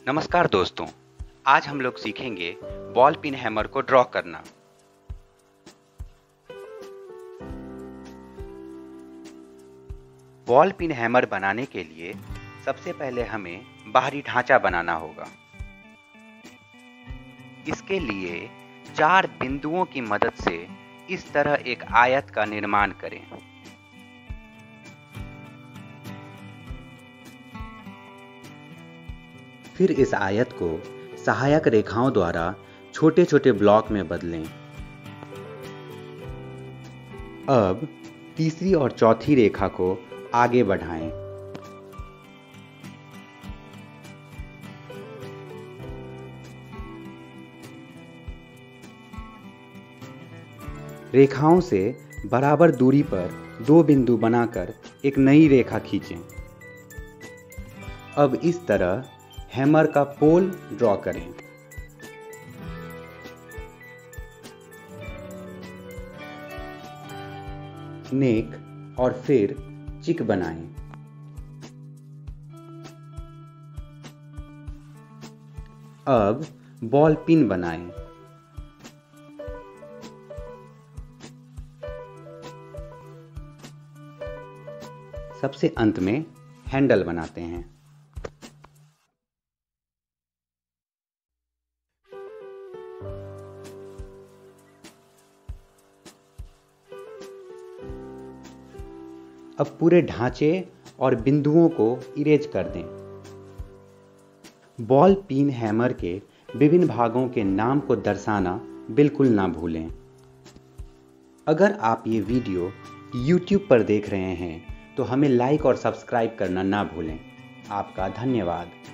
नमस्कार दोस्तों, आज हम लोग सीखेंगे बॉल पिन हैमर को ड्रॉ करना। बॉल पिन हैमर बनाने के लिए सबसे पहले हमें बाहरी ढांचा बनाना होगा। इसके लिए 4 बिंदुओं की मदद से इस तरह एक आयत का निर्माण करें। फिर इस आयत को सहायक रेखाओं द्वारा छोटे छोटे ब्लॉक में बदलें। अब तीसरी और चौथी रेखा को आगे बढ़ाएं। रेखाओं से बराबर दूरी पर 2 बिंदु बनाकर एक नई रेखा खींचें। अब इस तरह हैमर का पोल ड्रॉ करें। नेक और फिर चिक बनाएं। अब बॉल पिन बनाएं। सबसे अंत में हैंडल बनाते हैं। अब पूरे ढांचे और बिंदुओं को इरेज कर दें। बॉल पिन हैमर के विभिन्न भागों के नाम को दर्शाना बिल्कुल ना भूलें। अगर आप ये वीडियो YouTube पर देख रहे हैं तो हमें लाइक और सब्सक्राइब करना ना भूलें। आपका धन्यवाद।